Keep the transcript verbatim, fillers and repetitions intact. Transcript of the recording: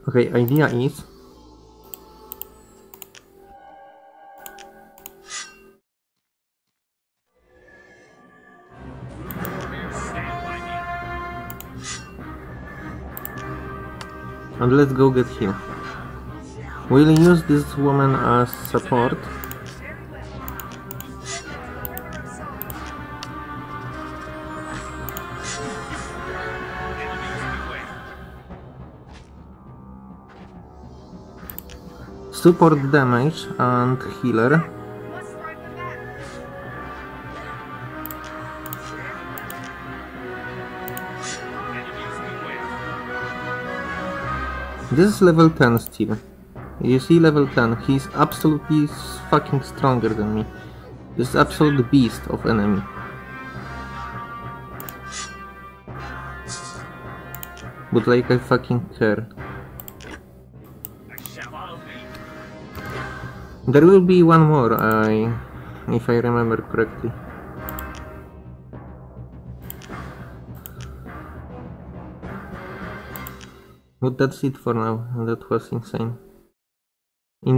Okay, idea is and let's go get heal. We'll use this woman as support. Support damage and healer. This is level ten still. You see level ten, he's absolutely fucking stronger than me. This is absolute beast of enemy. But like I fucking care. There will be one more, I, if I remember correctly. But that's it for now, that was insane.